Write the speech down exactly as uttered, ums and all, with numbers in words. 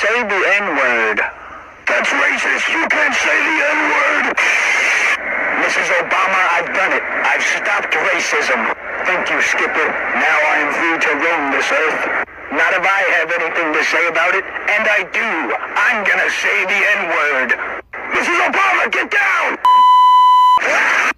say the N-word. That's racist. You can't say the N-word. Missus Obama, I've done it. I've stopped racism. Thank you, Skipper. Now I am free to roam this earth. Not if I have anything to say about it, and I do. I'm gonna say the N-word. Missus Obama, get down!